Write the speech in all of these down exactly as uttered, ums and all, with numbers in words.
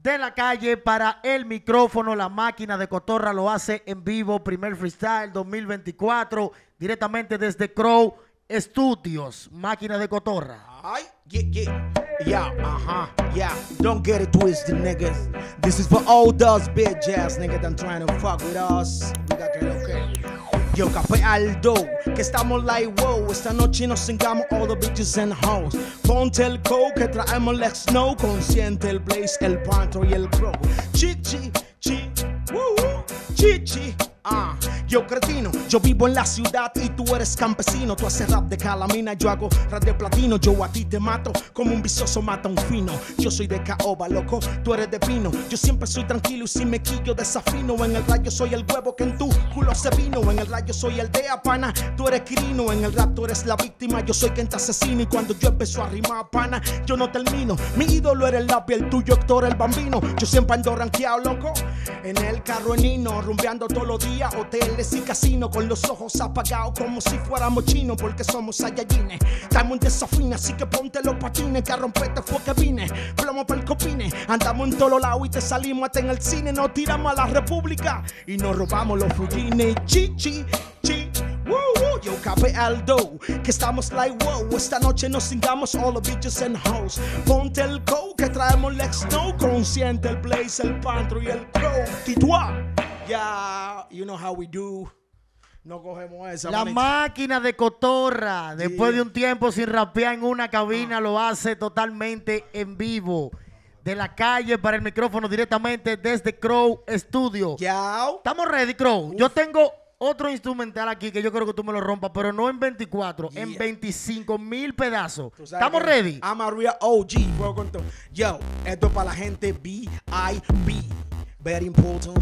de la calle para el micrófono. La máquina de cotorra lo hace en vivo. Primer freestyle dos mil veinticuatro, directamente desde Crow Studios. Máquina de cotorra. Ay, yeah, yeah, yeah, uh-huh, yeah. Don't get it twisted, niggas. This is for all those bitch ass niggas that trying to fuck with us. We got that okay. Yo, Café Aldo, que estamos like wow. Esta noche nos cingamos all the bitches and hoes. Ponte el co que traemos Lex Snow. Consciente el Blaze, el Pantro y el Crow. Chichi, chi, woo, woo, chichi. Ah, yo cretino, yo vivo en la ciudad y tú eres campesino. Tú haces rap de calamina, yo hago rap de platino. Yo a ti te mato como un vicioso mata a un fino. Yo soy de caoba, loco, tú eres de pino. Yo siempre soy tranquilo y si me quillo desafino. En el rayo soy el huevo que en tu culo se vino. En el rayo soy el de apana, tú eres quirino. En el rap tú eres la víctima, yo soy quien te asesina. Y cuando yo empiezo a rimar pana, yo no termino. Mi ídolo era el lápiz, el tuyo Héctor el Bambino. Yo siempre ando rankeado, loco, en el carro en Nino, rumbeando todos los días. Hoteles y casinos con los ojos apagados como si fuéramos chinos porque somos saiyajines. Estamos en desafina, así que ponte los patines que a romperte fue que vine. Plomo para el copine, andamos en todos lados y te salimos hasta en el cine. Nos tiramos a la república y nos robamos los fujines. Chi, chi, chi, woo, woo. Yo, Café Aldo, que estamos like wow. Esta noche nos cingamos all the bitches and hoes. Ponte el co que traemos Lex Snow. Consciente el Blaze, el Pantro y el Crow. Titua. Yeah, you know how we do. No cogemos esa. La manita. máquina de cotorra, después Yeah. de un tiempo sin rapear en una cabina, ah. lo hace totalmente en vivo. De la calle para el micrófono, directamente desde Crow Studio. Yeah. ¿Estamos ready, Crow? Uf. Yo tengo otro instrumental aquí que yo creo que tú me lo rompas, pero no en veinticuatro, yeah. en veinticinco mil pedazos. ¿Estamos ready? I'm a real O G. Yo, esto es para la gente B I B. Very important.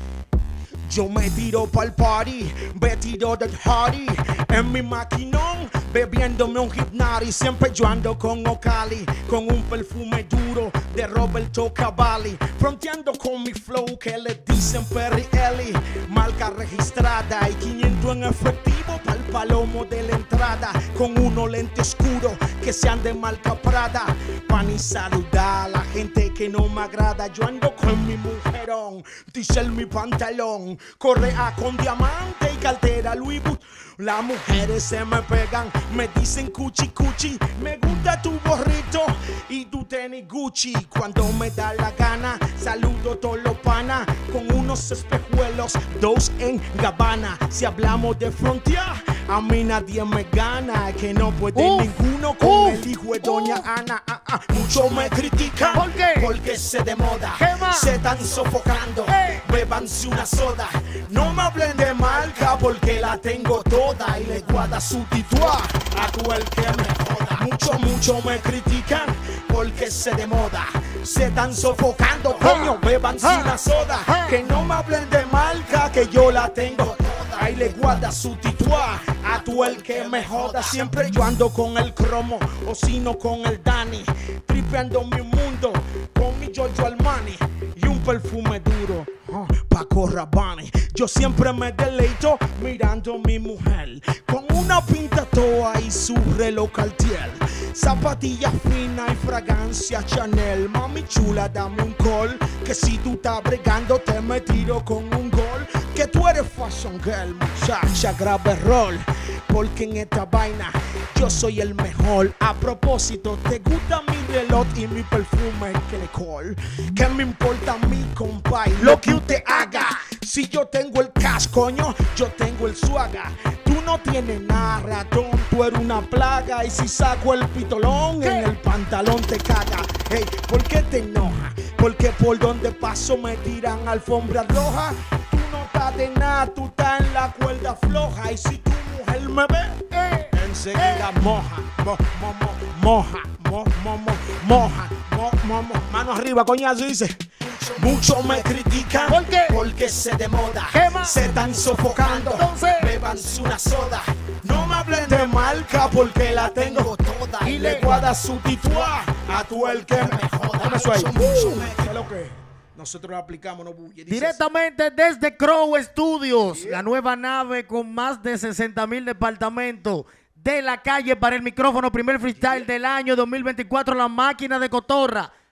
Yo me tiro pa'l party, vestido de party, en mi maquinón, bebiéndome un Hypnotic. Siempre yo ando con Ocali, con un perfume duro de Roberto Cavalli. Fronteando con mi flow que le dicen Perry Ellie. Marca registrada y quinientos en efectivo pa'l palomo de la entrada. Con unos lentes oscuros que sean de marca Prada. Pa' ni saludar a la gente que no me agrada. Yo ando con mi mujerón, dice mi pantalón. Correa con diamante y cartera Louis Vuitton. Las mujeres se me pegan, me dicen cuchi cuchi. Me gusta tu gorrito y tu tenis Gucci. Cuando me da la gana, saludo todos los panas con unos espejuelos, dos en Gabbana. Si hablamos de frontier, a mí nadie me gana. Que no puede uf, ninguno con uf, el hijo de doña uf. Ana. Ah, ah. Muchos me critican. ¿Por qué? Porque se de moda, se están sofocando. Hey. Bébanse una soda. No me hablen de marca porque la tengo toda. Y le guarda su tituá a tú el que me joda. Mucho, mucho me critican porque se de moda, se están sofocando. Coño, bébanse una soda. Que no me hablen de marca que yo la tengo toda. Ahí le guarda su tituá a tú el que me joda. Siempre yo ando con el cromo o si no con el Dani. Tripeando mi mundo con mi Giorgio Armani y un perfume duro. Uh, Paco Rabanne. Yo siempre me deleito mirando a mi mujer con una pinta toa y su reloj Cartier. Zapatillas finas y fragancia Chanel. Mami chula, dame un call, que si tú estás bregando te me tiro con un gol. Que tú eres fashion girl, muchacha, grave rol. Porque en esta vaina yo soy el mejor. A propósito, ¿te gusta mi reloj y mi perfume? Que le call. ¿Qué me importa a mí, compay? Lo que usted haga. Si yo tengo el cash, coño, yo tengo el swaga. Tú no tienes nada, ratón, tú eres una plaga. Y si saco el pitolón, ¿qué? En el pantalón te caga. Hey, ¿por qué te enoja? Porque por donde paso me tiran alfombra roja. Tú no estás de nada, tú estás en la cuerda floja. Y si tu mujer me ve, eh, enseguida eh. moja, mo, mo, mo, moja, mo, mo, mo, moja, mo, mo, mo. Mano arriba, coñazo, dice. Muchos me critican. ¿Por qué? Porque se de moda, se están sofocando. Entonces, bébanse una soda. No me hablen de marca porque la tengo toda. Y le guarda su tituá a tú el que me joda. Mucho, mucho me lo que nosotros aplicamos, no bulle. Directamente así. Desde Crow Studios, yeah. La nueva nave con más de sesenta mil departamentos. De la calle para el micrófono, primer freestyle yeah. del año dos mil veinticuatro, la máquina de cotorra.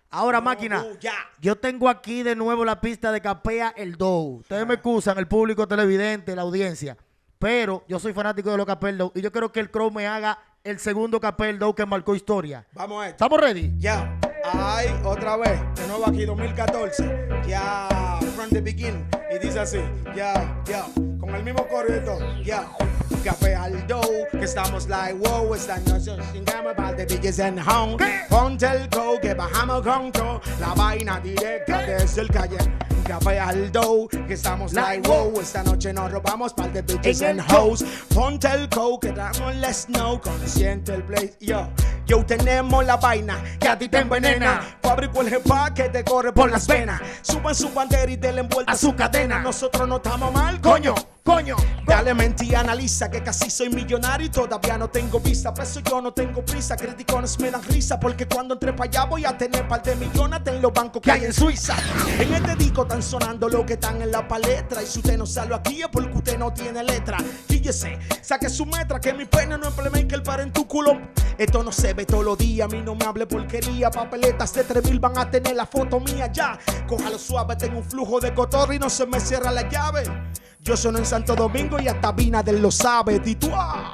Ahora, No, máquina, uh, ya. yo tengo aquí de nuevo la pista de Capea el Dow. Ustedes me excusan, el público televidente, la audiencia, pero yo soy fanático de los Capea el Dow y yo quiero que el Crow me haga el segundo Capea el Dow que marcó historia. Vamos a esto. ¿Estamos ready? Ya. Ay, otra vez. De nuevo aquí, dos mil catorce. Ya. From the beginning. Y dice así. Ya, ya. Con el mismo coro y todo. Ya. Capea el Dow, que estamos like wow, esta noche chingamos para the bitches and home. Ponte el go, que bajamos con todo, la vaina directa desde el calle. Capea el Dow, que estamos like wow, esta noche nos robamos para the bitches and hoes. Ponte el go, que damos let's know, consciente el place, yo. Yo tenemos la vaina que a ti te envenena. Fabrico el jefa que te corre por las venas. Suban su bandera y denle envuelta a su cadena. Nosotros no estamos mal, coño. Coño, dale mente y analiza que casi soy millonario y todavía no tengo vista. Por eso yo no tengo prisa, criticones me dan risa, porque cuando entre para allá voy a tener par de millones en los bancos que hay en Suiza. En este disco están sonando lo que están en la palestra, y si usted no sale aquí es porque usted no tiene letra. Fíjese, saque su metra, que mi pena no implemente el par en tu culo. Esto no se ve todos los días, a mí no me hable porquería. Papeletas de tres mil van a tener la foto mía ya. Cójalo suave, tengo un flujo de cotorra y no se me cierra la llave. Yo sono en Santo Domingo y hasta Binader lo sabe, Tituá.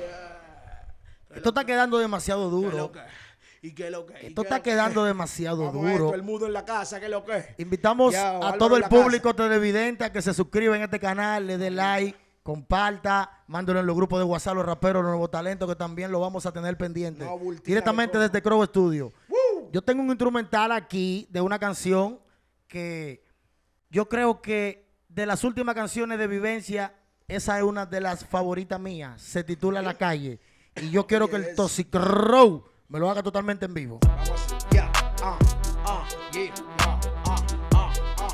Yeah. Esto está quedando demasiado duro. ¿Y qué lo que? Esto está quedando demasiado Vamos duro. Esto, el mudo en la casa, ¿qué lo que? Invitamos Ya, a todo el en público televidente a que se suscriba en este canal, le dé like, comparta, mándenlo en los grupos de WhatsApp, los raperos, los nuevos talentos, que también lo vamos a tener pendiente. No, bultina directamente de desde Crow Studio. ¡Woo! Yo tengo un instrumental aquí de una canción que yo creo que de las últimas canciones de Vivencia, esa es una de las favoritas mías. Se titula La Calle. Y yo quiero que el Toxic Crow me lo haga totalmente en vivo. Vamos así. Ya, ah, ah, yeah, ah, ah, ah,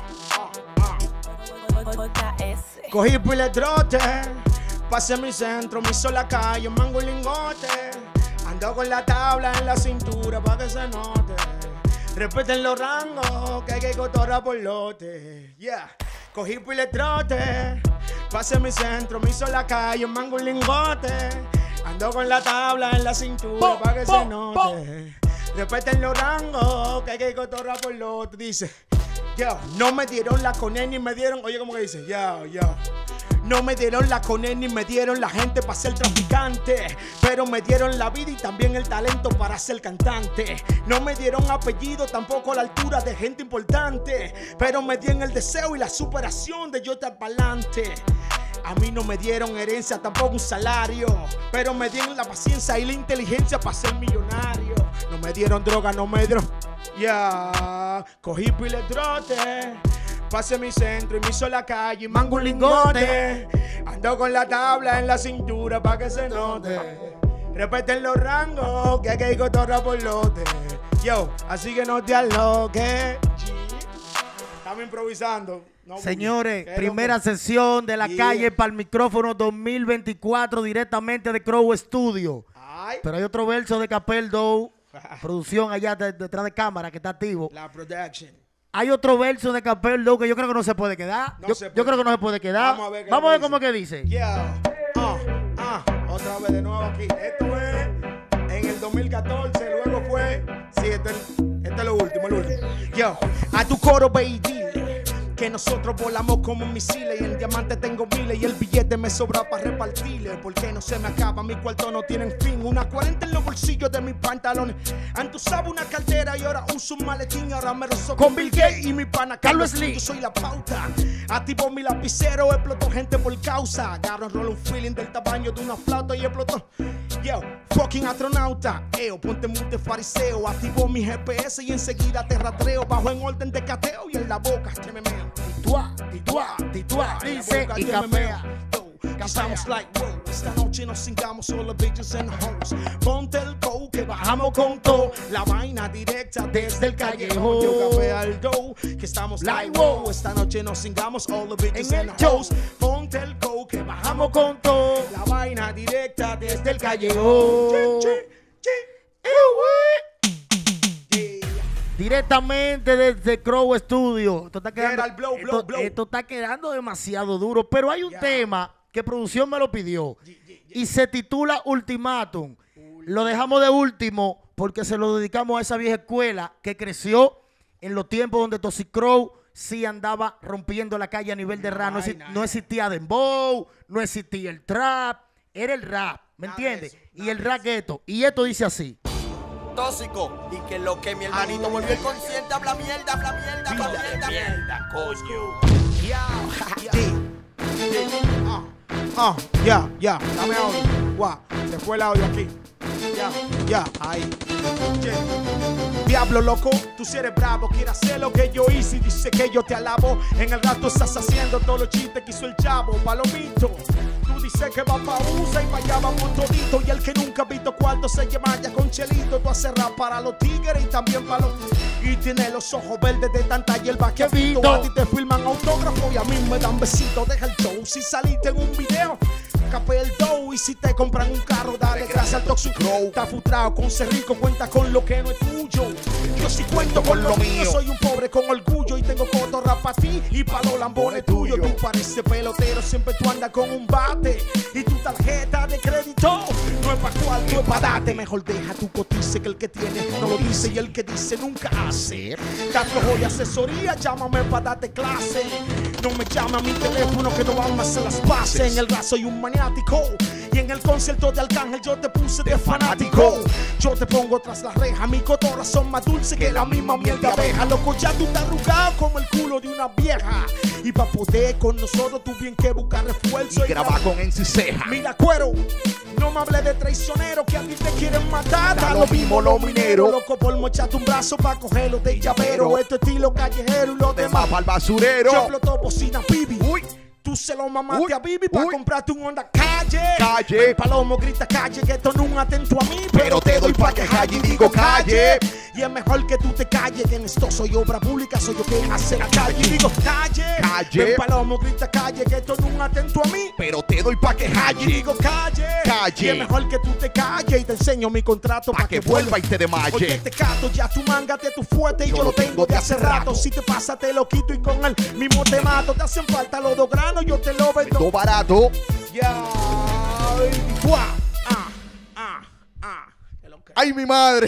ah, ah, ah. Cogí pile trote, pasé mi centro, me hizo la calle, mango y lingote. Ando con la tabla en la cintura pa' que se note. Respeten los rangos, que hay que cotorra por lote. Yeah. Cogí pile trote, pasé mi centro, me hizo la calle, mango y lingote. Ando con la tabla en la cintura pa' que se note. Respeten los rangos, que hay que cotorra por lote. Dice, yo, no me dieron la coné ni me dieron, oye, ¿cómo que dice? Yo, yo. No me dieron la coné ni me dieron la gente para ser traficante, pero me dieron la vida y también el talento para ser cantante. No me dieron apellido, tampoco la altura de gente importante, pero me dieron el deseo y la superación de yo estar pa'lante. A mí no me dieron herencia, tampoco un salario, pero me dieron la paciencia y la inteligencia para ser millonario. No me dieron droga, no me dieron... Ya, yeah. Cogí pile trote, pasé mi centro y me hizo la calle, mango un lingote. Ando con la tabla en la cintura pa' que se note. Respeten los rangos, que hay que ir cotorra por lote. Yo, así que no te aloques. Estamos improvisando. No, señores, primera sesión de La yeah. Calle para el micrófono dos mil veinticuatro directamente de Crow Studio. Ay. Pero hay otro verso de Capea el Dow, producción allá de, detrás de cámara que está activo. La production. Hay otro verso de Capea el Dow que yo creo que no se puede quedar. No yo, se puede. yo creo que no se puede quedar. Vamos a ver, Vamos a ver cómo que dice. Yeah. Uh, uh, otra vez de nuevo aquí. Esto es en el dos mil catorce, luego fue... Sí, este, este es lo último, el último. Yo, a tu coro, baby, que nosotros volamos como misiles y el diamante tengo miles y el billete me sobra para repartirle, porque no se me acaba, mi cuarto no tienen fin. Una cuarenta en los bolsillos de mis pantalones. Antes usaba una cartera y ahora uso un maletín. Ahora me rozo con Bill Gates y mi pana Carlos Slim. Yo soy la pauta. Activo mi lapicero, explotó gente por causa. Agarro, rolo un feeling del tamaño de una flauta y explotó. Yo, fucking astronauta. Eo, ponte mute fariseo. Activo mi G P S y enseguida te rastreo. Bajo en orden de cateo y en la boca te me meo. Tituá, tituá, tituá, dice y Capea. Estamos like wow, esta noche nos cingamos all the bitches and hoes. Ponte el go que bajamos con todo, la vaina directa desde el callejón. Yo Capea el Dow, que estamos like wow, esta noche nos cingamos all the bitches and hoes. Ponte el go que bajamos con todo, la vaina directa desde el callejón. Directamente desde Crow Studio. Esto está quedando, blow, blow, esto, blow. esto está quedando demasiado duro. Pero hay un yeah. tema que producción me lo pidió. Yeah, yeah, yeah. Y se titula Ultimátum. Lo dejamos de último porque se lo dedicamos a esa vieja escuela que creció en los tiempos donde Toxic Crow sí andaba rompiendo la calle a nivel de rap. No, exi no existía dembow, no existía el trap, era el rap, ¿me entiendes? Y el rap ghetto. Y esto dice así. Tóxico, y que lo que mi hermanito volvió inconsciente, habla mierda, habla mierda, habla mierda, mierda, coño. Ya, Ah, ya, ya, dame audio. Guau, se fue el audio aquí. Ya, ya, ahí. Yeah. Diablo loco, tú si eres bravo, quieres hacer lo que yo hice y dice que yo te alabo. En el rato estás haciendo todos los chistes que hizo el chavo, palomito. Tú dices que va pa' U S A y pa' allá vamos todito. Y el que nunca ha visto cuarto se llama ya con Chelito. Tú haces rap para los tigres y también para los... Y tiene los ojos verdes de tanta hierba que he visto. A ti te filman autógrafo y a mí me dan besitos. Deja el show si saliste en un video. Capé el dough y si te compran un carro, dale gracias al Toxic Crow. Está frustrado con ser rico, cuenta con lo que no es tuyo. Yo sí cuento con lo mío, soy un pobre con orgullo y tengo cotorra para ti y pa' los lambones tuyos. Tú pareces pelotero, siempre tú andas con un bate y tu tarjeta de crédito no es pa' cual, no es pa' darte. Mejor deja tu cotice que el que tiene no lo dice y el que dice nunca hace. Te aflojo de asesoría, llámame pa' darte clase. No me llama a mi teléfono que no vamos a hacer las pases. En el rap soy un maniático y en el concierto de Arcángel yo te puse de fanático. Yo te pongo tras la reja, mi cotorra son más dulces que la misma miel de abeja. Loco, ya tú estás arrugado como el culo de una vieja. Y pa' poder con nosotros tú bien que buscar refuerzo. Y, y grabar con Enciseja. Mira, cuero, no me hables de traicionero que a ti te quieren matar. Da lo mismo los mineros. Loco, por mocharte un brazo pa' cogerlo de llavero. Este estilo callejero y los demás pa'l basurero. Yo exploto bocina, Bibi. Uy. Tú se lo mamaste Uy, a Bibi para comprarte un Honda Calle. Calle. El palomo grita calle, que esto no es un atento a mí. Pero, pero te doy pa' que calle y digo calle. Y es mejor que tú te calles, que en esto soy obra pública, soy yo que hace la calle. Y digo calle. Calle. El palomo grita calle, que esto no es un atento a mí. Pero te doy pa' que calle. Y digo calle. Calle. Y es mejor que tú te calles y te enseño mi contrato pa' que, que vuelva y te desmaye. Porque te cato, ya tú mángate tu fuerte y yo, yo lo tengo de hace rato. rato. Si te pasa te lo quito y con el mismo te mato. Te hacen falta los dos granos, yo te lo vendo. Todo barato. Ya. Ah, ah, ah. Ay, mi madre.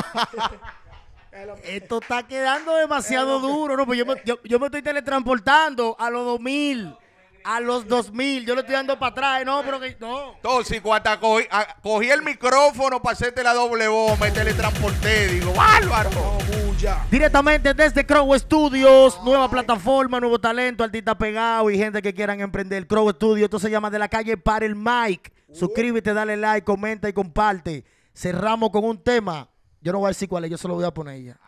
Esto está quedando demasiado duro. No, pues yo me, yo, yo me estoy teletransportando a los dos mil. A los dos mil. Yo le estoy dando para atrás. No, pero que no. Tóxico, hasta cogí, a, cogí el micrófono para hacerte la doble voz. Me teletransporté. Digo, bárbaro. Directamente desde Crow Studios, nueva plataforma, nuevo talento, artista pegado y gente que quieran emprender. Crow Studios, esto se llama De la Calle para el Mic. Suscríbete, dale like, comenta y comparte. Cerramos con un tema. Yo no voy a decir cuál es, yo se lo voy a poner ya.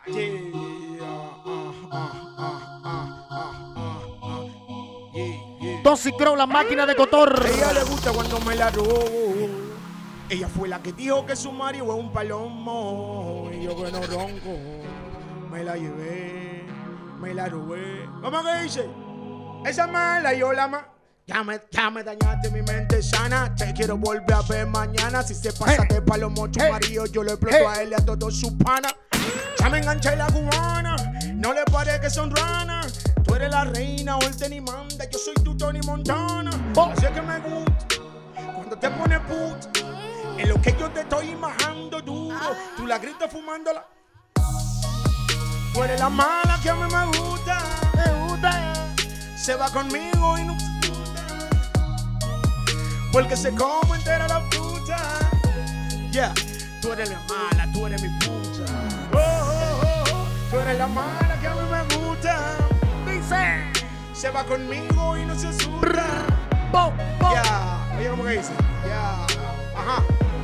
Toxic Crow, la máquina de cotor. A ella le gusta cuando me la robo. Ella fue la que dijo que su marido es un palomo. Y yo que no ronco. Me la llevé, me la robé. ¿Cómo que dice? Esa mala yo la ma... Ya me, ya me dañaste mi mente sana. Te quiero volver a ver mañana. Si se pasa hey. de palomo tu hey. marido, yo lo exploto hey. a él y a todos sus panas. Ya me enganché la cubana. No le pare que son ranas. Tú eres la reina o el tenis manda. Yo soy tu Tony Montana. Oh. Así que me gusta cuando te pones put. En lo que yo te estoy majando duro. Ah. Tú la gritas fumándola. Tú eres la mala que a mí me gusta, me gusta. Se va conmigo y no se gusta. Porque se come entera la fruta. Yeah, tú eres la mala, tú eres mi puta. Oh, oh, oh, oh. Tú eres la mala que a mí me gusta. Dice, se va conmigo y no se asusta. Bo, bo. Yeah, oye cómo que dice. Yeah, ajá.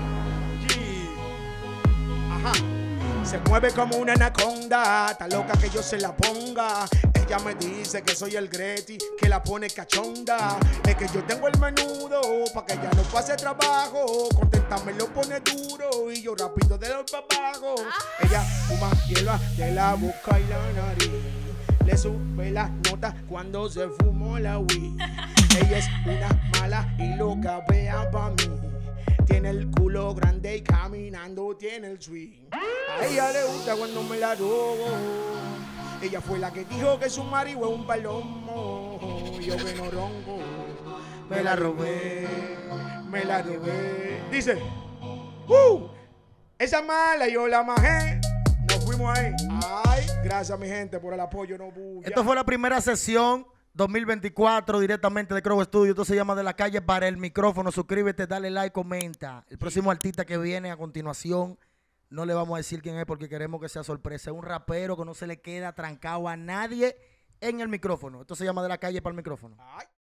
Yeah. Ajá. Se mueve como una anaconda, está loca que yo se la ponga. Ella me dice que soy el Greti, que la pone cachonda. Es que yo tengo el menudo, pa' que ella no pase trabajo. Contenta me lo pone duro y yo rápido de los papagos. Ella fuma hierba de la boca y la nariz. Le sube las notas cuando se fumó la weed. Ella es una mala y loca, vea pa' mí. Tiene el culo grande y caminando tiene el swing. A ella le gusta cuando me la robo. Ella fue la que dijo que su marido es un palomo. Yo que no ronco. Me la robé, me la robé. Dice, uh, Esa mala yo la majé. Nos fuimos ahí. Ay, gracias mi gente por el apoyo. No bulla. Esto fue la primera sesión dos mil veinticuatro directamente de Crow Studio. Esto se llama De la Calle para el Micrófono. Suscríbete, dale like, comenta. El próximo artista que viene a continuación, no le vamos a decir quién es porque queremos que sea sorpresa. Es un rapero que no se le queda trancado a nadie en el micrófono. Esto se llama De la Calle para el Micrófono. Ay.